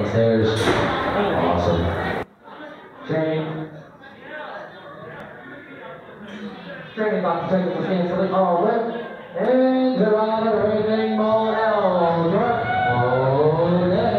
stairs. Awesome. Train about to take it for canceling all wet. And Gerard everything more out. Oh, yeah.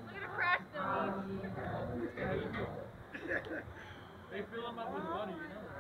They fill them up with money, you know.